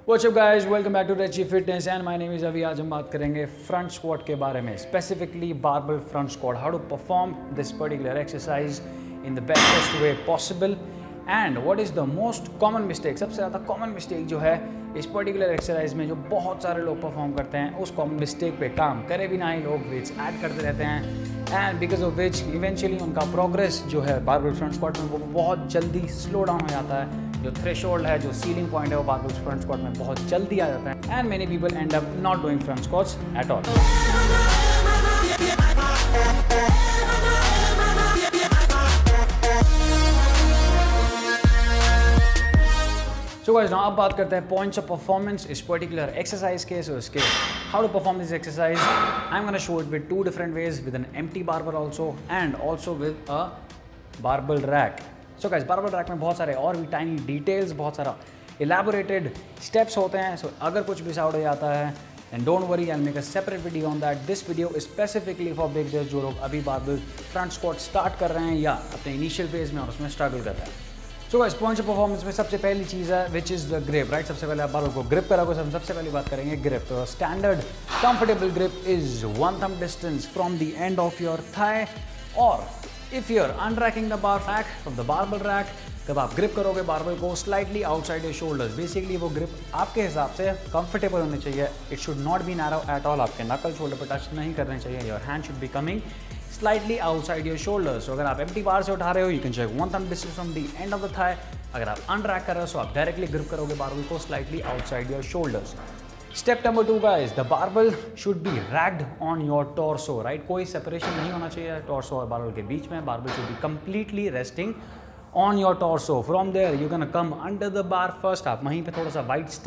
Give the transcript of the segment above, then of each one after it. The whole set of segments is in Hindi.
What's up guys, welcome back to Rechi Fitness and my name is Avi। आज हम बात करेंगे फ्रंट स्क्वाट के बारे में, specifically barbell front squat, how to perform this particular exercise in the best way possible and what is the most common mistake. सबसे ज़्यादा कॉमन मिस्टेक जो है इस पर्टिकुलर एक्सरसाइज में जो बहुत सारे लोग परफॉर्म करते हैं, उस कॉमन मिस्टेक पे काम करे बिना ही लोग वेट्स ऐड करते रहते हैं and because of which eventually उनका प्रोग्रेस जो है बारबल फ्रंट स्क्वाट में वो बहुत जल्दी स्लो डाउन हो जाता है। जो थ्रेशोल्ड है, जो सीलिंग पॉइंट है, वो बारबल फ्रंट स्क्वाट में बहुत जल्दी आ जाता है and many people end up not doing front squats at all. So guys now अब बात करते हैं पॉइंट्स ऑफ परफॉर्मेंस इस पर्टिकुलर एक्सरसाइज के। सो इसके how to perform this exercise I am gonna show it with two different ways, with an empty barbell also and also with a barbell rack. So guys barbell rack में बहुत सारे और भी टाइनी डिटेल्स, बहुत सारा इलेबोरेटेड स्टेप्स होते हैं। सो अगर कुछ मिस आउट हो जाता है and don't worry, I make a separate video on that. This video is specifically for beginners, जो लोग अभी बारबल फ्रंट स्क्वाट स्टार्ट कर रहे हैं या अपने इनिशियल फेज में और उसमें स्ट्रगल कर रहे हैं। So guys points of performance में सबसे पहली चीज़ है which is the grip, right. सबसे पहले आप बारबल को ग्रिप करोगे, सबसे पहली बात करेंगे ग्रिप। तो standard comfortable grip is 1 thumb distance from the end of your thigh, और if you are unracking the bar rack from the barbell rack, तब आप ग्रिप करोगे बारबल को slightly outside your shoulders. Basically वो ग्रिप आपके हिसाब से कंफर्टेबल होनी चाहिए, it should not be narrow at all. आपके नकल शोल्डर पर टच नहीं करने चाहिए, your hand should be coming slightly outside your shoulders. तो अगर आप एम्प्टी बार से उठा रहे हो, you can check 1 thumb distance from the end of the thigh. अगर आप अनरैक कर रहे हो तो आप डायरेक्टली ग्रिप करोगे बारबल को slightly outside your shoulders. Step number 2 guys, the barbell should be racked on your torso, right. कोई सेपरेशन नहीं होना चाहिए टॉर्सो और बारबल के बीच में। Barbell should be completely resting on your torso. From there you can come under the bar first. आप वहीं पे थोड़ा सा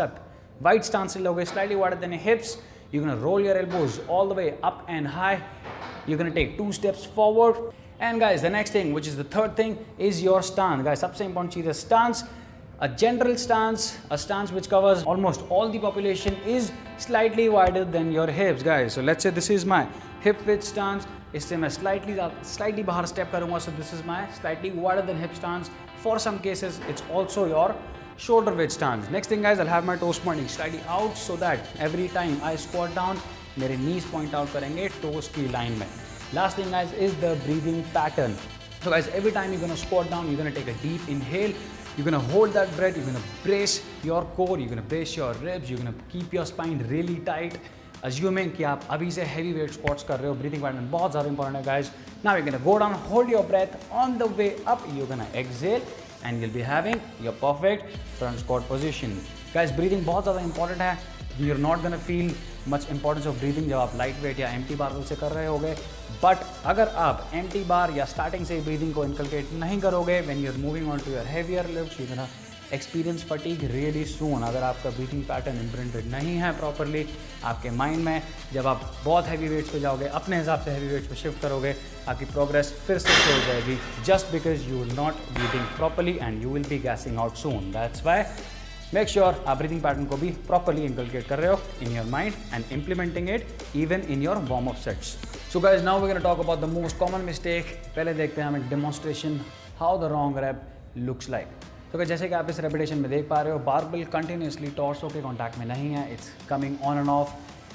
वाइड स्टांस लोगे, slightly wider than hips. You can roll your elbows all the way up and high. You can take 2 steps forward. And guys, the next thing, which is the third thing, is your stance. Guys, सबसे important चीज़ है stance. A general stance, a stance which covers almost all the population, is slightly wider than your hips, guys. So let's say this is my hip width stance. इससे मैं slightly बाहर step करूँगा. So this is my slightly wider than hip stance. For some cases, it's also your shoulder width stance. Next thing, guys, I'll have my toes pointing slightly out so that every time I squat down, मेरे knees point out करेंगे toes की line में. Last thing, guys, is the breathing pattern. So guys, every time you're gonna squat down, you're gonna take a deep inhale. You're gonna hold that breath. You're gonna brace your core. You're gonna brace your ribs. You're gonna keep your spine really tight. Assuming कि आप अभी से heavy weight squats कर रहे हो, breathing pattern बहुत ज़्यादा important है, guys. Now you're gonna go down, hold your breath. On the way up, you're gonna exhale, and you'll be having your perfect front squat position. Guys, breathing बहुत ज़्यादा important है. You're not gonna feel much importance of breathing जब आप लाइट वेट या एम्प्टी बारबल से कर रहे होगे, बट अगर आप एम्प्टी बार या स्टार्टिंग से ब्रीदिंग को इनकलकेट नहीं करोगे, when you are moving on to your heavier lifts, you can experience fatigue really soon. अगर आपका ब्रीथिंग पैटर्न इम्प्रिंटेड नहीं है प्रॉपरली आपके माइंड में, जब आप बहुत हैवी वेट्स पे जाओगे, अपने हिसाब से हैवी वेट्स पे शिफ्ट करोगे, आपकी प्रोग्रेस फिर से स्लो हो जाएगी, just because you will not breathing properly and you will be gassing out soon. That's why make sure आप ब्रीथिंग पैटर्न को भी प्रॉपरली इनकलकेट कर रहे हो in your mind and implementing it even in your warm up sets. So guys now we gonna talk about the most common mistake. पहले देखते हैं हम एक demonstration how the wrong rep looks like. तो जैसे कि आप इस रेपिटेशन में देख पा रहे हो, बारबल कंटिन्यूसली टॉर्सो के कॉन्टैक्ट में नहीं है, it's coming on and off.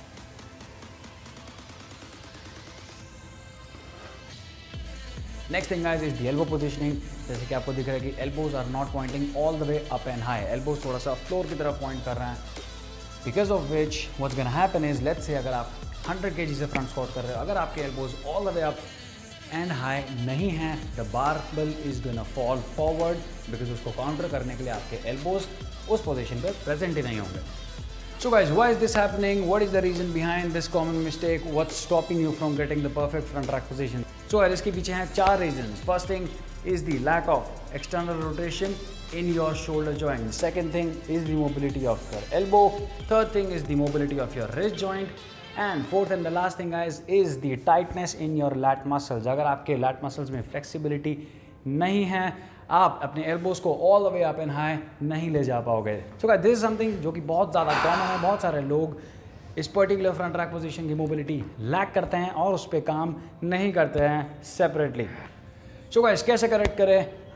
Next thing guys is the elbow positioning. जैसे कि आपको दिख रहा है कि elbows are not pointing all the way up and high, elbows थोड़ा सा फ्लोर की तरफ पॉइंट कर रहे हैं, because of which what's gonna happen is, let's say अगर आप 100 kg से फ्रंट स्क्वाट कर रहे हो, अगर आपके elbows all the way up and high नहीं हैं, the barbell is gonna fall forward, because उसको काउंटर करने के लिए आपके एल्बोज उस पोजिशन पर प्रेजेंट ही नहीं होंगे। So guys, why is this happening? What is the reason behind this common mistake? What's stopping you from getting the perfect front rack position? So guys, इसके पीछे हैं 4 reasons. First thing is the lack of external rotation in your shoulder joint. Second thing is the mobility of your elbow. Third thing is the mobility of your wrist joint. And fourth and the last thing guys is the tightness in your lat muscles. अगर आपके lat muscles में flexibility नहीं है, आप अपने एल्बोज को all the way up and high नहीं ले जा पाओगे। So guys this is something जो कि बहुत ज़्यादा कॉमन है। बहुत सारे लोग इस पर्टिकुलर फ्रंट रैक पोजीशन की मोबिलिटी लैक करते हैं और उस पर काम नहीं करते हैं सेपरेटली। सो गाइस कैसे करेक्ट करें?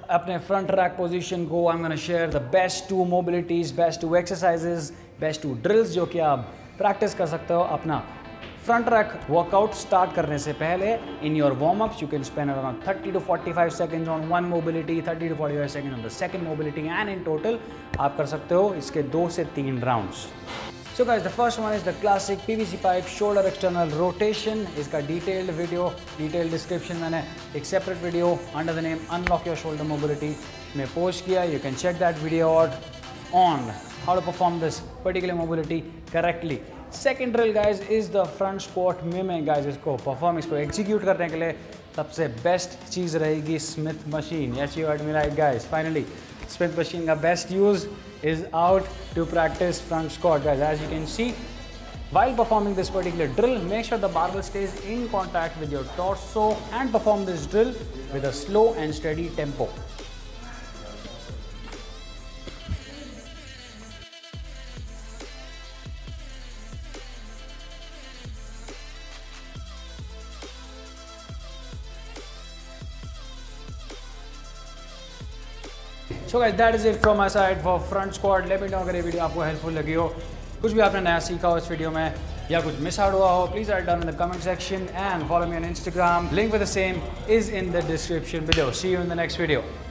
अपने फ्रंट रैक पोजीशन को I am gonna share the best 2 mobilities, best 2 exercises, best 2 drills जो कि आप प्रैक्टिस कर सकते हो अपना फ्रंट रैक वर्कआउट स्टार्ट करने से पहले. In your warm ups you can spend around 30 to 45 seconds on one mobility, 30 to 45 seconds on the second mobility, and in total आप कर सकते हो इसके 2 से 3 rounds. So guys, the first one is the classic PVC pipe shoulder external rotation. इसका डिटेल्ड वीडियो, डिटेल्ड डिस्क्रिप्शन मैंने एक separate video under the name unlock your shoulder mobility में पोस्ट किया. You can check that video out on how to perform this particular mobility correctly. Second drill guys is the front squat miming. Guys इसको परफॉर्म, इसको एग्जीक्यूट करने के लिए सबसे बेस्ट चीज़ रहेगी Smith machine. Yes you heard me right guys. Finally Smith machine का best use is out to practice front squat guys. As you can see, while performing this particular drill, make sure the barbell stays in contact with your torso and perform this drill with a slow and steady tempo. So guys, that is it from my side for front squat. Let me know अगर ये वीडियो आपको हेल्पफुल लगी हो, कुछ भी आपने नया सीखा हो इस वीडियो में या कुछ मिस आउट हुआ हो, please write down in the comment section and follow me on Instagram. Link for the same is in the description below. See you in the next video.